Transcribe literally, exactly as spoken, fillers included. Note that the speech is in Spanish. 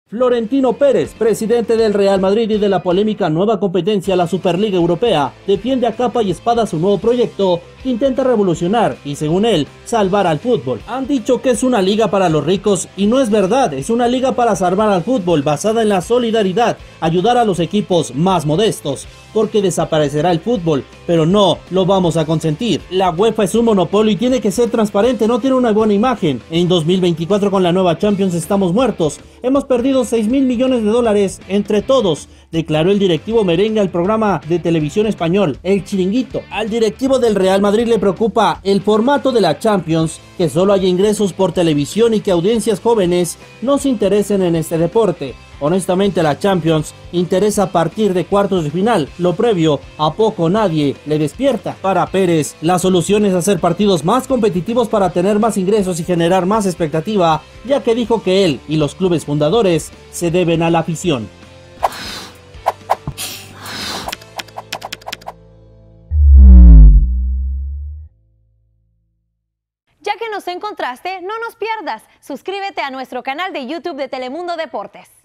Florentino Pérez, presidente del Real Madrid y de la polémica nueva competencia, la Superliga Europea, defiende a capa y espada su nuevo proyecto que intenta revolucionar y, según él, salvar al fútbol. Han dicho que es una liga para los ricos y no es verdad, es una liga para salvar al fútbol basada en la solidaridad, ayudar a los equipos más modestos, porque desaparecerá el fútbol, pero no lo vamos a consentir. La UEFA es un monopolio y tiene que ser transparente, no tiene una buena imagen. En dos mil veinticuatro con la nueva Champions estamos muertos, hemos perdido seis mil millones de dólares entre todos, declaró el directivo merengue al programa de televisión español El Chiringuito. Al directivo del Real Madrid le preocupa el formato de la Champions, que solo haya ingresos por televisión y que audiencias jóvenes no se interesen en este deporte. Honestamente, la Champions interesa a partir de cuartos de final, lo previo a poco nadie le despierta. Para Pérez, la solución es hacer partidos más competitivos para tener más ingresos y generar más expectativa, ya que dijo que él y los clubes fundadores se deben a la afición. Ya que nos encontraste, no nos pierdas. Suscríbete a nuestro canal de YouTube de Telemundo Deportes.